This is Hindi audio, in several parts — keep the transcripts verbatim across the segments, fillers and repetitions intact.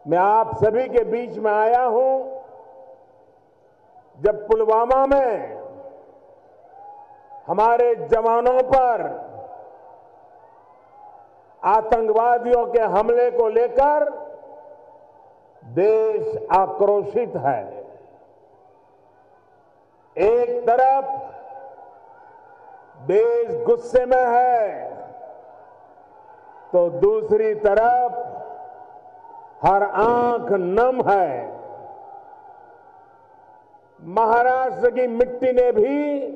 मैं आप सभी के बीच में आया हूं जब पुलवामा में हमारे जवानों पर आतंकवादियों के हमले को लेकर देश आक्रोशित है। एक तरफ देश गुस्से में है तो दूसरी तरफ हर आंख नम है। महाराष्ट्र की मिट्टी ने भी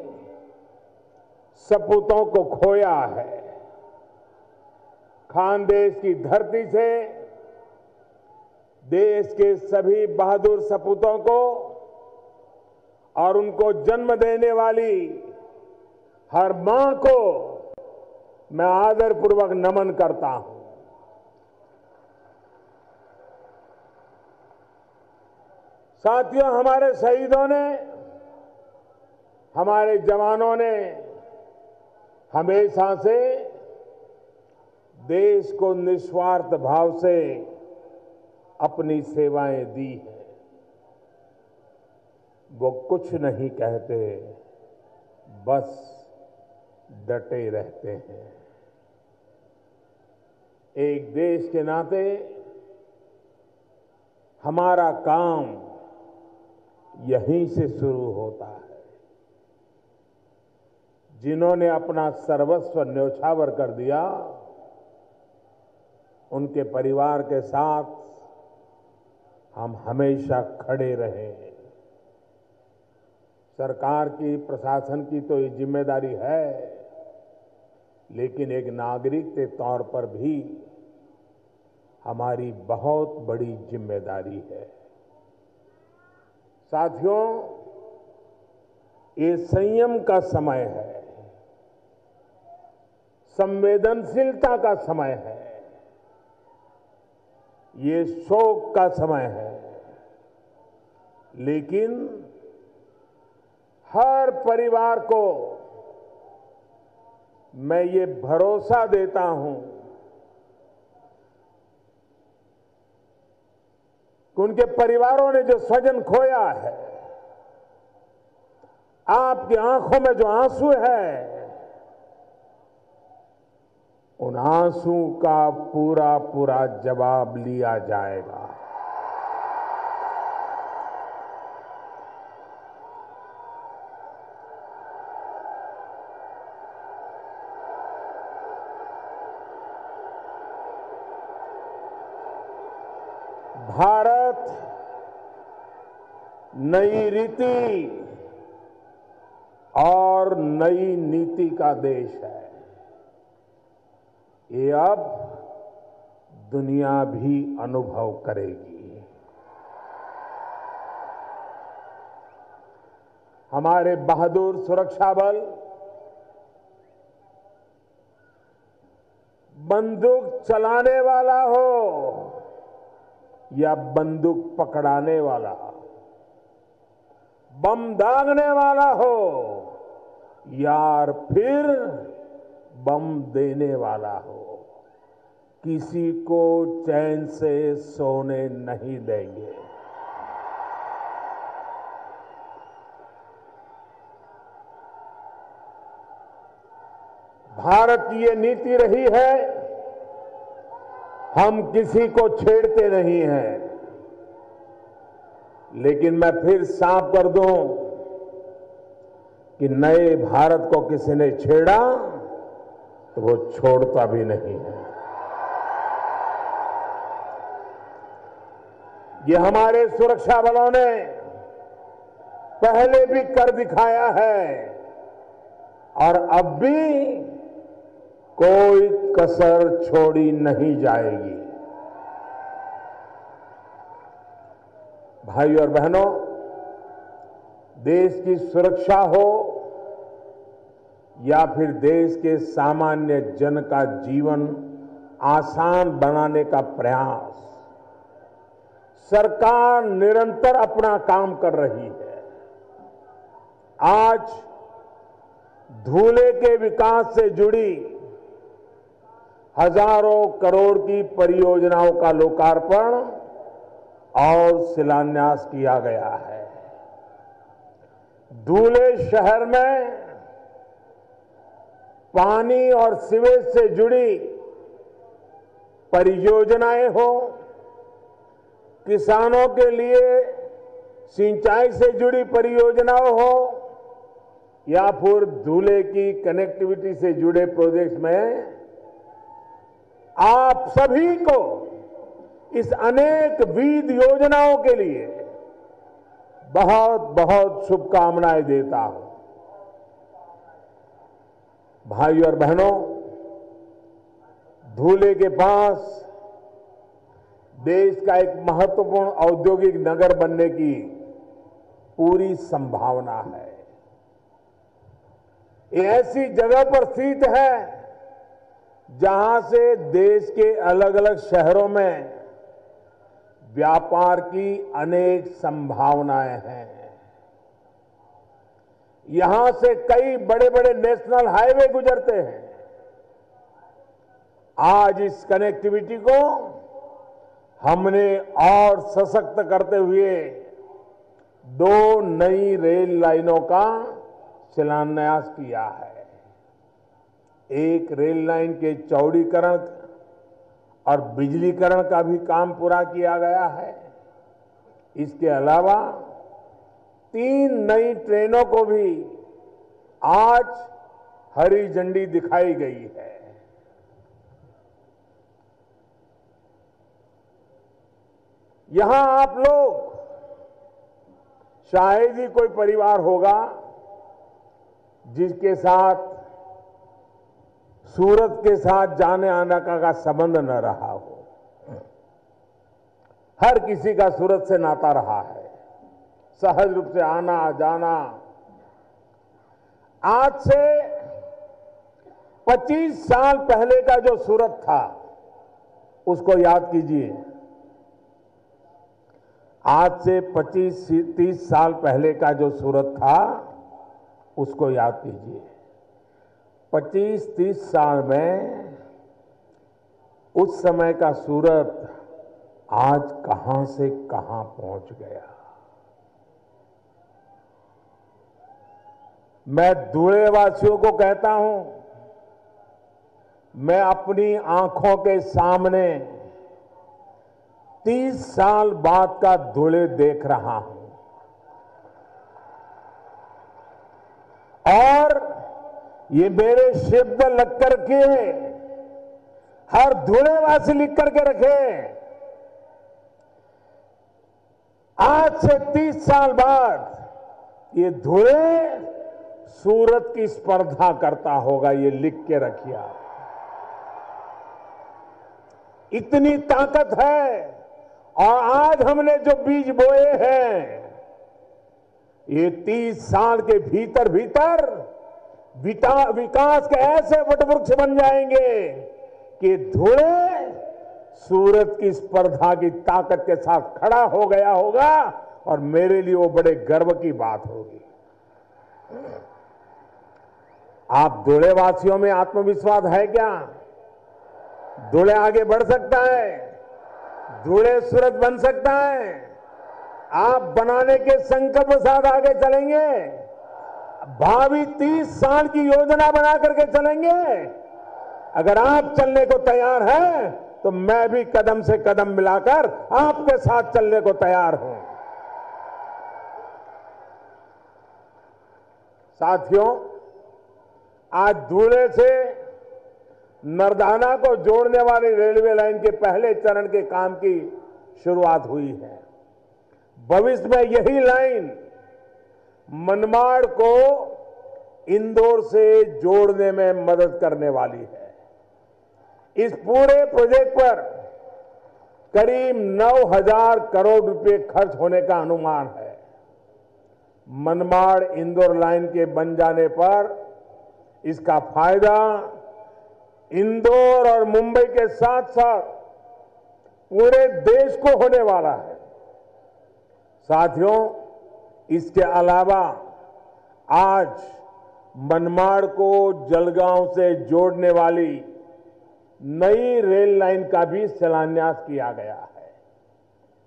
सपूतों को खोया है। खानदेश की धरती से देश के सभी बहादुर सपूतों को और उनको जन्म देने वाली हर मां को मैं आदरपूर्वक नमन करता हूं। साथियों, हमारे शहीदों ने, हमारे जवानों ने हमेशा से देश को निस्वार्थ भाव से अपनी सेवाएं दी हैं। वो कुछ नहीं कहते, बस डटे रहते हैं। एक देश के नाते हमारा काम यहीं से शुरू होता है। जिन्होंने अपना सर्वस्व न्यौछावर कर दिया, उनके परिवार के साथ हम हमेशा खड़े रहे हैं। सरकार की, प्रशासन की तो ये जिम्मेदारी है, लेकिन एक नागरिक के तौर पर भी हमारी बहुत बड़ी जिम्मेदारी है। साथियों, ये संयम का समय है, संवेदनशीलता का समय है, ये शोक का समय है, लेकिन हर परिवार को मैं ये भरोसा देता हूं कि उनके परिवारों ने जो स्वजन खोया है, आपकी आंखों में जो आंसू है, उन आंसू का पूरा पूरा जवाब लिया जाएगा। भारत नई रीति और नई नीति का देश है। ये अब दुनिया भी अनुभव करेगी। हमारे बहादुर सुरक्षा बल बंदूक चलाने वाला हो या बंदूक पकड़ाने वाला, बम दागने वाला हो या फिर बम देने वाला हो, किसी को चैन से सोने नहीं देंगे। भारत की ये नीति रही है, हम किसी को छेड़ते नहीं हैं। लेकिन मैं फिर साफ कर दूं कि नए भारत को किसी ने छेड़ा तो वो छोड़ता भी नहीं है। ये हमारे सुरक्षा बलों ने पहले भी कर दिखाया है और अब भी कोई कसर छोड़ी नहीं जाएगी। भाइयों और बहनों, देश की सुरक्षा हो या फिर देश के सामान्य जन का जीवन आसान बनाने का प्रयास, सरकार निरंतर अपना काम कर रही है। आज धूले के विकास से जुड़ी हजारों करोड़ की परियोजनाओं का लोकार्पण और शिलान्यास किया गया है। धुले शहर में पानी और सीवेज से जुड़ी परियोजनाएं हो, किसानों के लिए सिंचाई से जुड़ी परियोजनाएं हो या फिर धुले की कनेक्टिविटी से जुड़े प्रोजेक्ट्स में, आप सभी को इस अनेक विध योजनाओं के लिए बहुत बहुत शुभकामनाएं देता हूं। भाइयों और बहनों, धुले के पास देश का एक महत्वपूर्ण औद्योगिक नगर बनने की पूरी संभावना है। ये ऐसी जगह पर स्थित है जहां से देश के अलग अलग शहरों में व्यापार की अनेक संभावनाएं हैं। यहां से कई बड़े बड़े नेशनल हाईवे गुजरते हैं। आज इस कनेक्टिविटी को हमने और सशक्त करते हुए दो नई रेल लाइनों का शिलान्यास किया है। एक रेल लाइन के चौड़ीकरण और बिजलीकरण का भी काम पूरा किया गया है। इसके अलावा तीन नई ट्रेनों को भी आज हरी झंडी दिखाई गई है। यहां आप लोग, शायद ही कोई परिवार होगा जिसके साथ सूरत के साथ जाने आने का, का संबंध न रहा हो। हर किसी का सूरत से नाता रहा है, सहज रूप से आना जाना। आज से पच्चीस साल पहले का जो सूरत था उसको याद कीजिए। आज से पच्चीस तीस साल पहले का जो सूरत था उसको याद कीजिए। पच्चीस तीस साल में उस समय का सूरत आज कहां से कहां पहुंच गया। मैं धुले वासियों को कहता हूं, मैं अपनी आंखों के सामने तीस साल बाद का धुले देख रहा हूं और ये मेरे शब्द लग करके हर धुलेवासी लिख करके रखे। आज से तीस साल बाद ये धुले सूरत की स्पर्धा करता होगा, ये लिख के रखिए आप। इतनी ताकत है। और आज हमने जो बीज बोए हैं, ये तीस साल के भीतर भीतर विकास के ऐसे वटवृक्ष बन जाएंगे कि धुले सूरत की स्पर्धा की ताकत के साथ खड़ा हो गया होगा और मेरे लिए वो बड़े गर्व की बात होगी। आप धुले वासियों में आत्मविश्वास है क्या? धुले आगे बढ़ सकता है, धुले सूरत बन सकता है। आप बनाने के संकल्प के साथ आगे चलेंगे, भावी तीस साल की योजना बना करके चलेंगे। अगर आप चलने को तैयार हैं तो मैं भी कदम से कदम मिलाकर आपके साथ चलने को तैयार हूं। साथियों, आज धुले से नरदाना को जोड़ने वाली रेलवे लाइन के पहले चरण के काम की शुरुआत हुई है। भविष्य में यही लाइन मनमाड़ को इंदौर से जोड़ने में मदद करने वाली है। इस पूरे प्रोजेक्ट पर करीब नौ हजार करोड़ रुपए खर्च होने का अनुमान है। मनमाड़ इंदौर लाइन के बन जाने पर इसका फायदा इंदौर और मुंबई के साथ साथ पूरे देश को होने वाला है। साथियों, इसके अलावा आज मनमाड़ को जलगांव से जोड़ने वाली नई रेल लाइन का भी शिलान्यास किया गया है।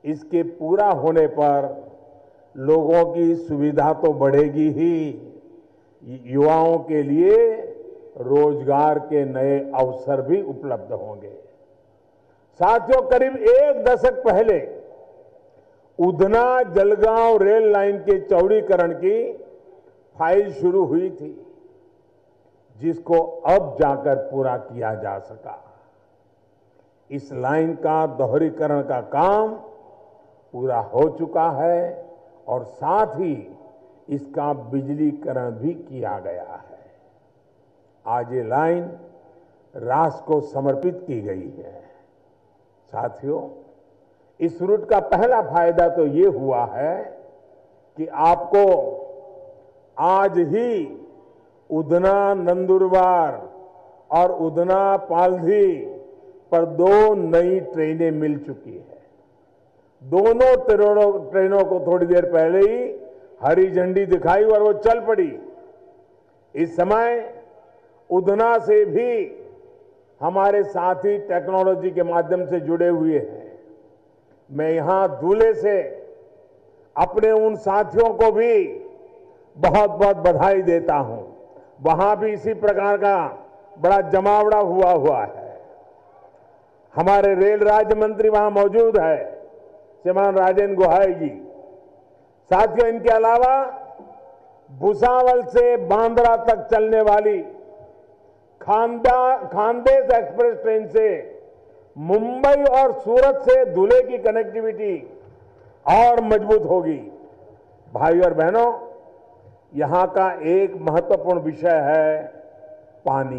इसके पूरा होने पर लोगों की सुविधा तो बढ़ेगी ही, युवाओं के लिए रोजगार के नए अवसर भी उपलब्ध होंगे। साथियों, करीब एक दशक पहले उधना जलगांव रेल लाइन के चौड़ीकरण की फाइल शुरू हुई थी, जिसको अब जाकर पूरा किया जा सका। इस लाइन का दोहरीकरण का काम पूरा हो चुका है और साथ ही इसका बिजलीकरण भी किया गया है। आज ये लाइन राष्ट्र को समर्पित की गई है। साथियों, इस रूट का पहला फायदा तो ये हुआ है कि आपको आज ही उधना नंदुरबार और उधना पालधी पर दो नई ट्रेनें मिल चुकी है। दोनों ट्रेनों ट्रेनों को थोड़ी देर पहले ही हरी झंडी दिखाई और वो चल पड़ी। इस समय उधना से भी हमारे साथी टेक्नोलॉजी के माध्यम से जुड़े हुए हैं। मैं यहां दूल्हे से अपने उन साथियों को भी बहुत बहुत बधाई देता हूं। वहां भी इसी प्रकार का बड़ा जमावड़ा हुआ हुआ है। हमारे रेल राज्य मंत्री वहां मौजूद है, श्रीमान राजेंद्र गोहाई जी। साथियों, इनके अलावा भुसावल से बांद्रा तक चलने वाली खांदा खानदेश एक्सप्रेस ट्रेन से मुंबई और सूरत से धुले की कनेक्टिविटी और मजबूत होगी। भाई और बहनों, यहां का एक महत्वपूर्ण विषय है पानी।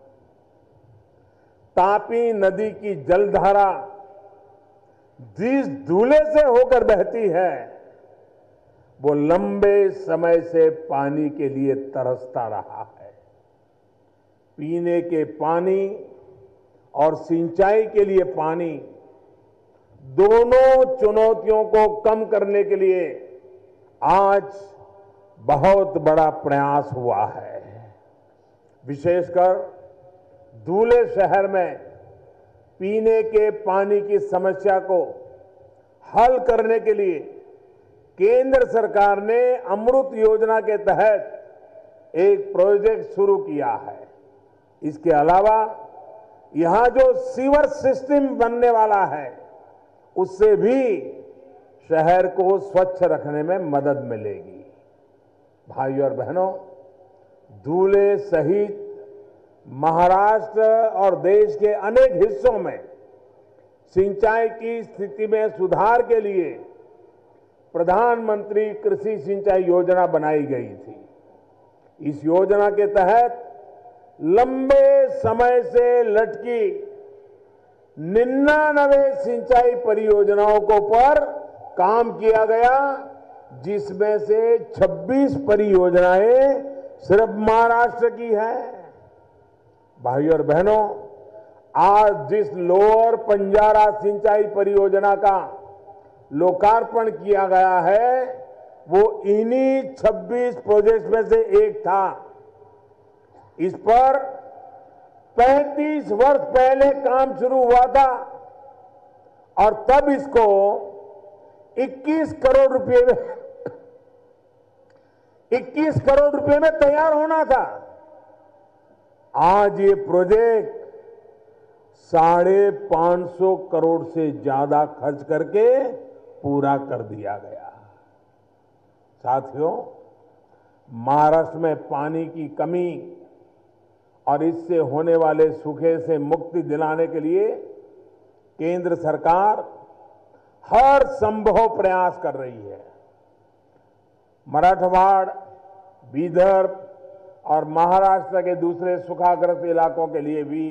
तापी नदी की जलधारा जिस धुले से होकर बहती है, वो लंबे समय से पानी के लिए तरसता रहा है। पीने के पानी और सिंचाई के लिए पानी, दोनों चुनौतियों को कम करने के लिए आज बहुत बड़ा प्रयास हुआ है। विशेषकर धुले शहर में पीने के पानी की समस्या को हल करने के लिए केंद्र सरकार ने अमृत योजना के तहत एक प्रोजेक्ट शुरू किया है। इसके अलावा यहां जो सीवर सिस्टम बनने वाला है, उससे भी शहर को स्वच्छ रखने में मदद मिलेगी। भाइयों और बहनों, धुले सहित महाराष्ट्र और देश के अनेक हिस्सों में सिंचाई की स्थिति में सुधार के लिए प्रधानमंत्री कृषि सिंचाई योजना बनाई गई थी। इस योजना के तहत लंबे समय से लटकी निन्यानवे सिंचाई परियोजनाओं को पर काम किया गया, जिसमें से छब्बीस परियोजनाएं सिर्फ महाराष्ट्र की है। भाइयों और बहनों, आज जिस लोअर पंजारा सिंचाई परियोजना का लोकार्पण किया गया है, वो इन्हीं छब्बीस प्रोजेक्ट में से एक था। इस पर पैंतीस वर्ष पहले काम शुरू हुआ था और तब इसको इक्कीस करोड़ रुपए में इक्कीस करोड़ रुपए में तैयार होना था। आज ये प्रोजेक्ट साढ़े पांच सौ करोड़ से ज्यादा खर्च करके पूरा कर दिया गया। साथियों, महाराष्ट्र में पानी की कमी और इससे होने वाले सूखे से मुक्ति दिलाने के लिए केंद्र सरकार हर संभव प्रयास कर रही है। मराठवाड़, विदर्भ और महाराष्ट्र के दूसरे सूखाग्रस्त इलाकों के लिए भी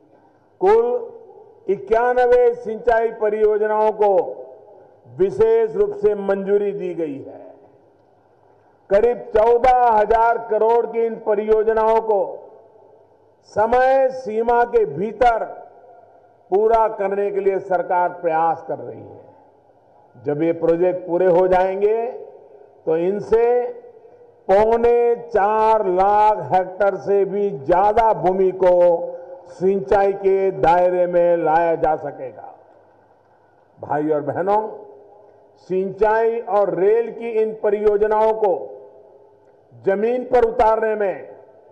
कुल इक्यानवे सिंचाई परियोजनाओं को विशेष रूप से मंजूरी दी गई है। करीब चौदह हजार करोड़ की इन परियोजनाओं को समय सीमा के भीतर पूरा करने के लिए सरकार प्रयास कर रही है। जब ये प्रोजेक्ट पूरे हो जाएंगे तो इनसे पौने चार लाख हेक्टेयर से भी ज्यादा भूमि को सिंचाई के दायरे में लाया जा सकेगा। भाई और बहनों, सिंचाई और रेल की इन परियोजनाओं को जमीन पर उतारने में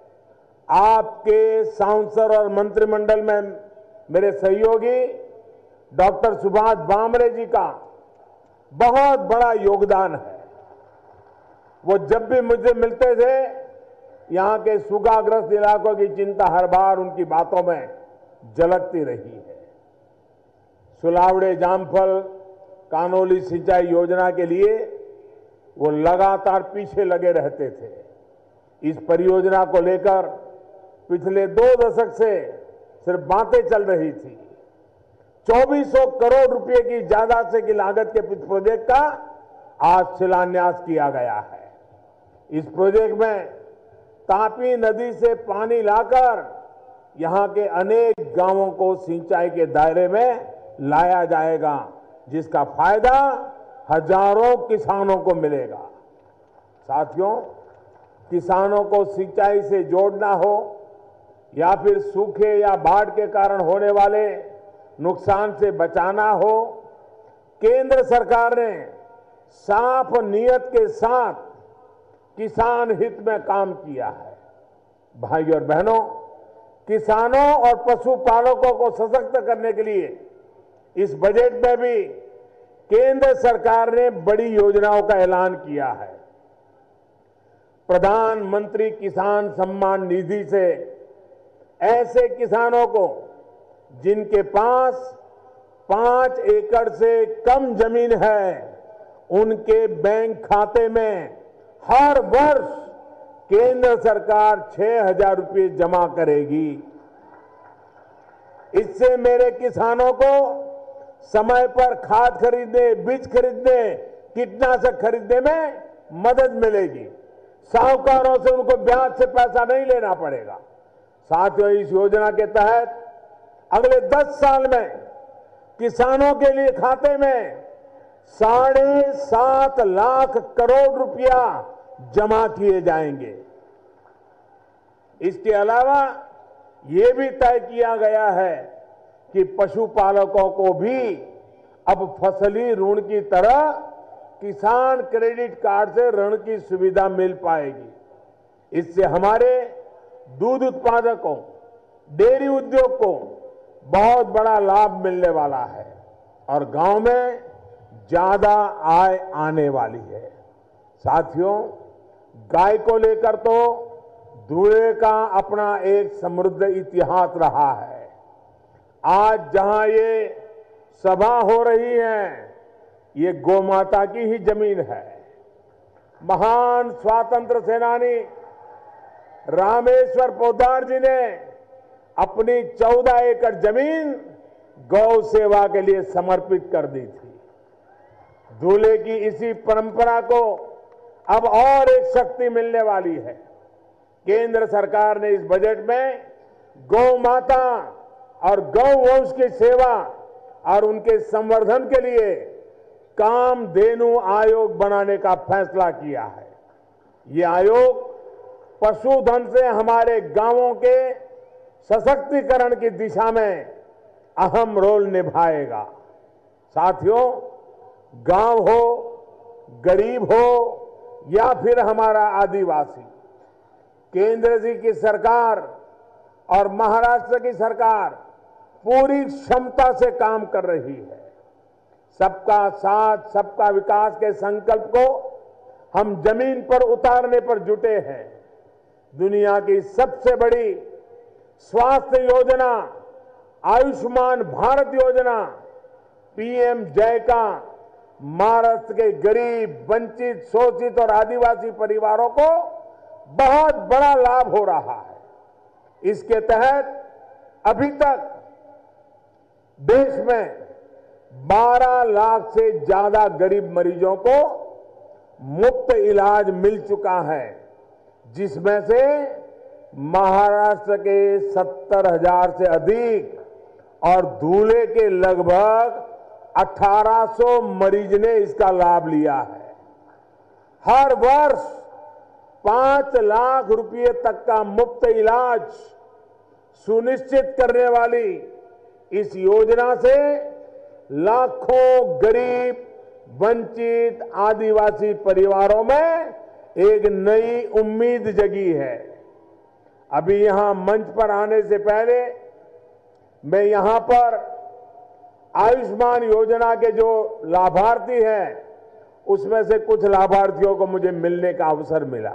आपके सांसद और मंत्रिमंडल में मेरे सहयोगी डॉक्टर सुभाष भामरे जी का बहुत बड़ा योगदान है। वो जब भी मुझे मिलते थे, यहां के सूखाग्रस्त इलाकों की चिंता हर बार उनकी बातों में झलकती रही है। सुलावड़े जामफल कानोली सिंचाई योजना के लिए वो लगातार पीछे लगे रहते थे। इस परियोजना को लेकर पिछले दो दशक से सिर्फ बातें चल रही थी। चौबीस सौ करोड़ रुपए की ज्यादा से की लागत के इस प्रोजेक्ट का आज शिलान्यास किया गया है। इस प्रोजेक्ट में तापी नदी से पानी लाकर यहां के अनेक गांवों को सिंचाई के दायरे में लाया जाएगा, जिसका फायदा हजारों किसानों को मिलेगा। साथियों, किसानों को सिंचाई से जोड़ना हो या फिर सूखे या बाढ़ के कारण होने वाले नुकसान से बचाना हो, केंद्र सरकार ने साफ नीयत के साथ किसान हित में काम किया है। भाई और बहनों, किसानों और पशुपालकों को सशक्त करने के लिए इस बजट में भी केंद्र सरकार ने बड़ी योजनाओं का ऐलान किया है। प्रधानमंत्री किसान सम्मान निधि से ऐसे किसानों को जिनके पास पांच एकड़ से कम जमीन है, उनके बैंक खाते में हर वर्ष केंद्र सरकार छह हजार रुपये जमा करेगी। इससे मेरे किसानों को समय पर खाद खरीदने, बीज खरीदने, कीटनाशक खरीदने में मदद मिलेगी। साहूकारों से उनको ब्याज से पैसा नहीं लेना पड़ेगा। साथियों, इस योजना के तहत अगले दस साल में किसानों के लिए खाते में साढ़े सात लाख करोड़ रुपया जमा किए जाएंगे। इसके अलावा ये भी तय किया गया है कि पशुपालकों को भी अब फसली ऋण की तरह किसान क्रेडिट कार्ड से ऋण की सुविधा मिल पाएगी। इससे हमारे दूध उत्पादकों, डेयरी उद्योग को बहुत बड़ा लाभ मिलने वाला है और गांव में ज्यादा आय आने वाली है। साथियों, गाय को लेकर तो धुले का अपना एक समृद्ध इतिहास रहा है। आज जहां ये सभा हो रही है, ये गौमाता की ही जमीन है। महान स्वातंत्र सेनानी रामेश्वर पोद्दार जी ने अपनी चौदह एकड़ जमीन गौ सेवा के लिए समर्पित कर दी थी। धूले की इसी परंपरा को अब और एक शक्ति मिलने वाली है। केंद्र सरकार ने इस बजट में गौ माता और गौ वंश की सेवा और उनके संवर्धन के लिए कामधेनु आयोग बनाने का फैसला किया है। ये आयोग पशुधन से हमारे गांवों के सशक्तिकरण की दिशा में अहम रोल निभाएगा। साथियों, गांव हो, गरीब हो या फिर हमारा आदिवासी, केंद्र जी की सरकार और महाराष्ट्र की सरकार पूरी क्षमता से काम कर रही है। सबका साथ, सबका विकास के संकल्प को हम जमीन पर उतारने पर जुटे हैं। दुनिया की सबसे बड़ी स्वास्थ्य योजना आयुष्मान भारत योजना पीएम जय का महाराष्ट्र के गरीब, वंचित, शोषित और आदिवासी परिवारों को बहुत बड़ा लाभ हो रहा है। इसके तहत अभी तक देश में बारह लाख से ज्यादा गरीब मरीजों को मुफ्त इलाज मिल चुका है, जिसमें से महाराष्ट्र के सत्तर हजार से अधिक और धूले के लगभग अठारह सौ मरीज ने इसका लाभ लिया है। हर वर्ष पांच लाख रुपए तक का मुफ्त इलाज सुनिश्चित करने वाली इस योजना से लाखों गरीब वंचित आदिवासी परिवारों में एक नई उम्मीद जगी है। अभी यहां मंच पर आने से पहले मैं यहां पर आयुष्मान योजना के जो लाभार्थी हैं उसमें से कुछ लाभार्थियों को मुझे मिलने का अवसर मिला।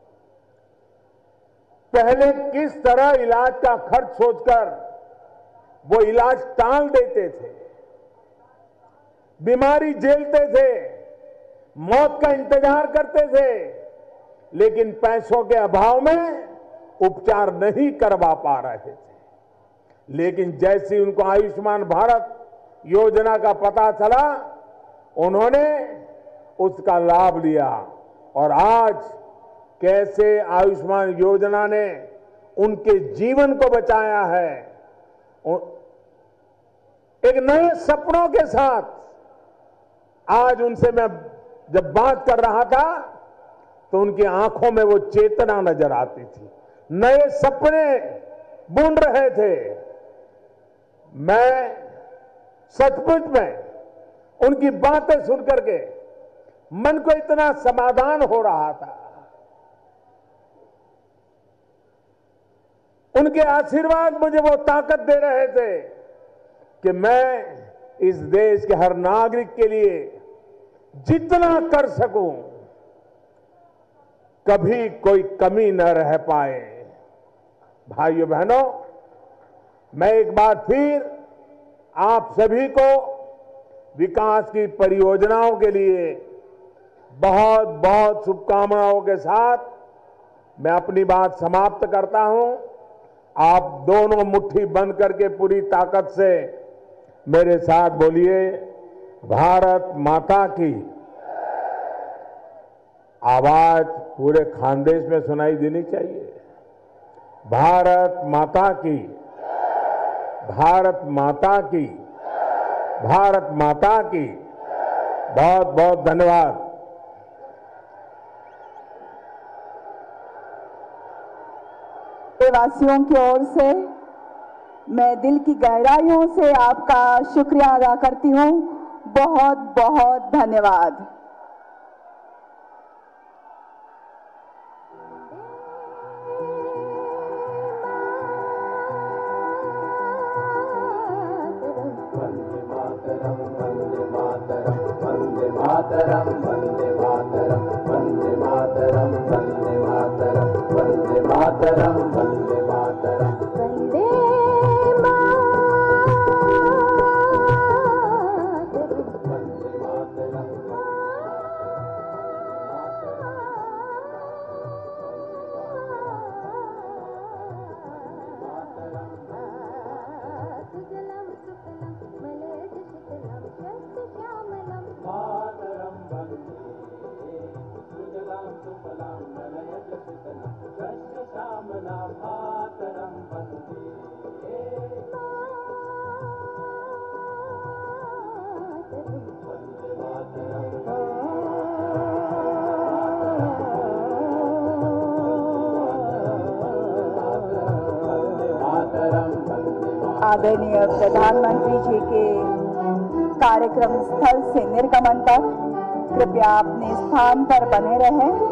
पहले किस तरह इलाज का खर्च सोचकर वो इलाज टाल देते थे, बीमारी झेलते थे, मौत का इंतजार करते थे, लेकिन पैसों के अभाव में उपचार नहीं करवा पा रहे थे। लेकिन जैसे उनको आयुष्मान भारत योजना का पता चला, उन्होंने उसका लाभ लिया और आज कैसे आयुष्मान योजना ने उनके जीवन को बचाया है। एक नए सपनों के साथ आज उनसे मैं जब बात कर रहा था तो उनकी आंखों में वो चेतना नजर आती थी, नए सपने बुन रहे थे। मैं सचमुच में उनकी बातें सुनकर के मन को इतना समाधान हो रहा था। उनके आशीर्वाद मुझे वो ताकत दे रहे थे कि मैं इस देश के हर नागरिक के लिए जितना कर सकूं कभी कोई कमी न रह पाए। भाइयों बहनों, मैं एक बार फिर आप सभी को विकास की परियोजनाओं के लिए बहुत बहुत शुभकामनाओं के साथ मैं अपनी बात समाप्त करता हूं। आप दोनों मुट्ठी बंद करके पूरी ताकत से मेरे साथ बोलिए, भारत माता की। आवाज पूरे खानदेश में सुनाई देनी चाहिए। भारत माता की, भारत माता की, भारत माता की। बहुत बहुत धन्यवाद। वासियों की ओर से मैं दिल की गहराइयों से आपका शुक्रिया अदा करती हूं। बहुत बहुत धन्यवाद। वंदे मातरम, वंदे मातरम, वंदे मातरम, वंदे मातरम, वंदे मातरम, वंदे मातरम, वंदे आदरणीय प्रधानमंत्री जी के कार्यक्रम स्थल से निर्गमन पर कृपया अपने स्थान पर बने रहें।